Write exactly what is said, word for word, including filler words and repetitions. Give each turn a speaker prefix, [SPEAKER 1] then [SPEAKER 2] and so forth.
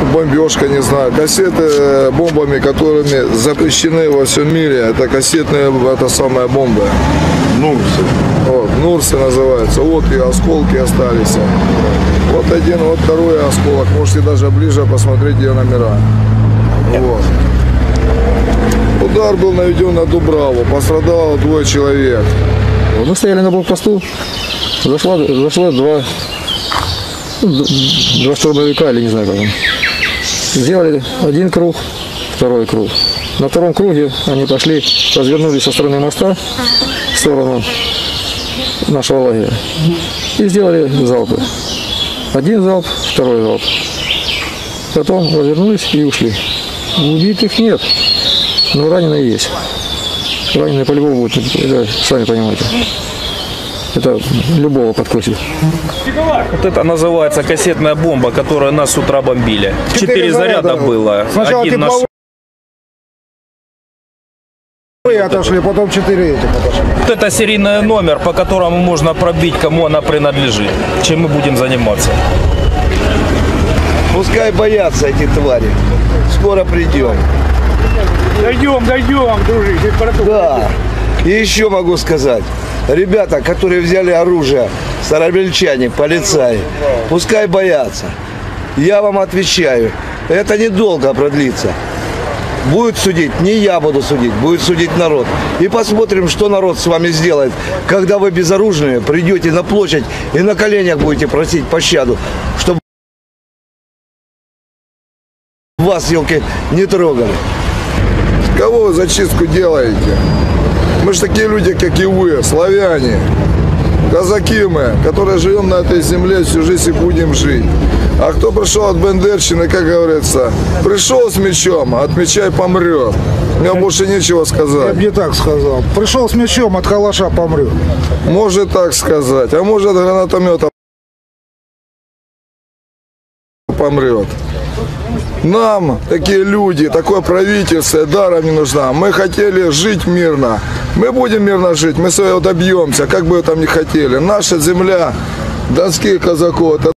[SPEAKER 1] бомбежка, не знаю. Кассеты бомбами, которыми запрещены во всем мире, это кассетные, это самая бомба. Нурсы. Вот, Нурсы называются. Вот и осколки остались. Вот один, вот второй осколок. Можете даже ближе посмотреть ее номера. Вот. Удар был наведен на Дубраву. Пострадало двое человек.
[SPEAKER 2] Мы стояли на блокпосту. Зашло, зашло два, два штурмовика, или не знаю как он. Сделали один круг, второй круг. На втором круге они пошли, развернулись со стороны моста в сторону нашего лагеря и сделали залпы. Один залп, второй залп. Потом развернулись и ушли. Убитых нет, но раненые есть. Раненые по-любому будут, да, сами понимаете. Это любого подкосит.
[SPEAKER 3] Вот это называется кассетная бомба, которая нас с утра бомбили. Четыре заряда было.
[SPEAKER 4] Сначала
[SPEAKER 3] Один наш...
[SPEAKER 4] отошли, потом четыре этих отошли.
[SPEAKER 3] Вот это серийный номер, по которому можно пробить, кому она принадлежит. Чем мы будем заниматься.
[SPEAKER 5] Пускай боятся эти твари. Скоро придем.
[SPEAKER 4] Дойдем, дойдем, дружище.
[SPEAKER 5] Да. И еще могу сказать. Ребята, которые взяли оружие, старобельчане, полицаи, пускай боятся. Я вам отвечаю, это недолго продлится. Будет судить, не я буду судить, будет судить народ. И посмотрим, что народ с вами сделает, когда вы безоружные придете на площадь и на коленях будете просить пощаду, чтобы вас, елки, не трогали.
[SPEAKER 1] Кого вы зачистку делаете? Мы же такие люди, как и вы, славяне, казаки мы, которые живем на этой земле, всю жизнь и будем жить. А кто пришел от бендерщины, как говорится, пришел с мечом, от меча и помрет. Мне больше нечего сказать.
[SPEAKER 4] Я бы не так сказал. Пришел с мечом, от калаша помрет.
[SPEAKER 1] Может так сказать, а может от гранатомета помрет. Нам, такие люди, такое правительство даром не нужно. Мы хотели жить мирно. Мы будем мирно жить, мы своего добьемся, как бы вы там ни хотели. Наша земля, донских казаков, это